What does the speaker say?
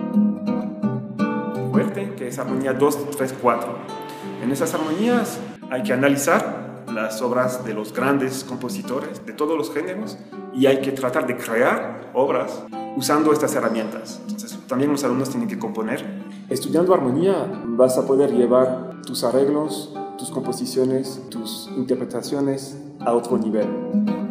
fuerte, que es armonía 2, 3, 4. En esas armonías hay que analizar las obras de los grandes compositores de todos los géneros y hay que tratar de crear obras usando estas herramientas. Entonces, también los alumnos tienen que componer. Estudiando armonía vas a poder llevar tus arreglos, tus composiciones, tus interpretaciones a otro nivel.